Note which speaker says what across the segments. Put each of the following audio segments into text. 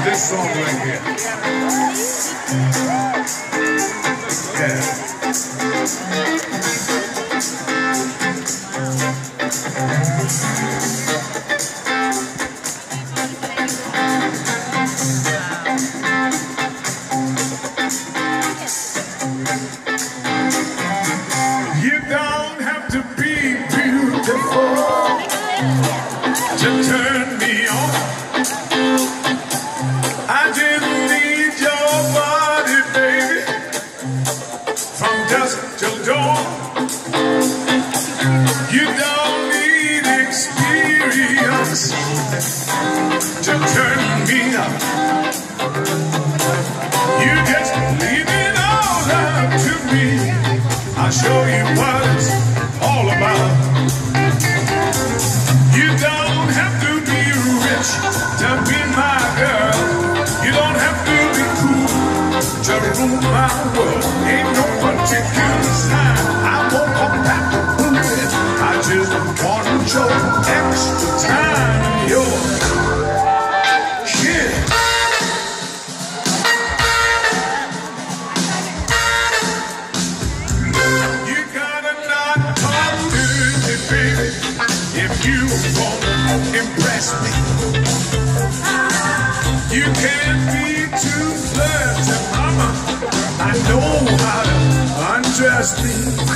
Speaker 1: This song right here. Yeah. You don't have to be beautiful to turn me on. I just need your body, baby, from dusk till dawn. You don't need experience to turn me on. You just leave it all up to me. I'll show you what it's all about. You don't have to be rich to be my girl. You don't have to be cool to rule my world. Ain't no particular sign I won't come back to prove it. I just want to show extra time in your shit. You gotta not talk dirty, baby, if you wanna impress me. You can't be too flirty, mama. I know how to undress me.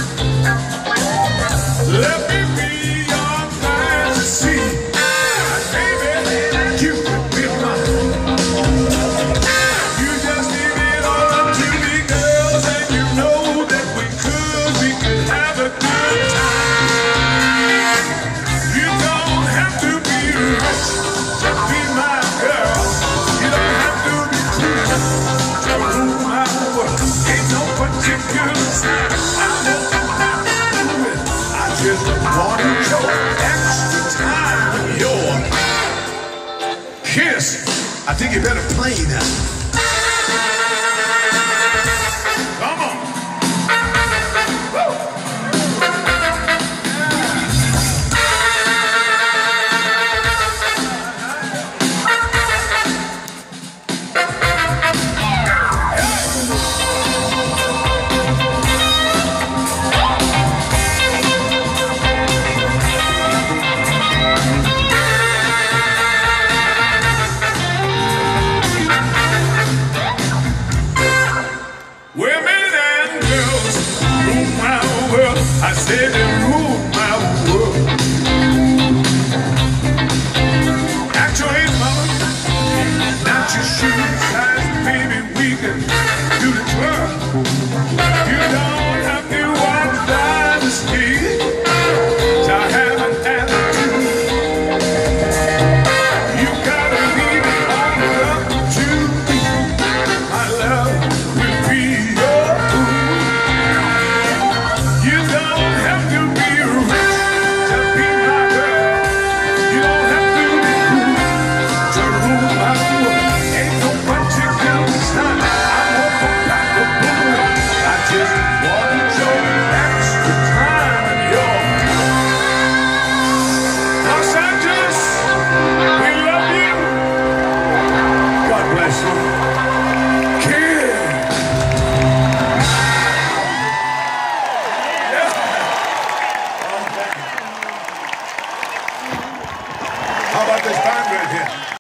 Speaker 1: Let me be your fantasy. Baby, you can be mine. You just leave it all up to me, girls, and you know that we could have a good time. You don't have to be rich to be my girl. You don't have to be cool to rule my world. Ain't no particular sign I won't come back to it. I just want to show extra time your kiss. I think you better play that.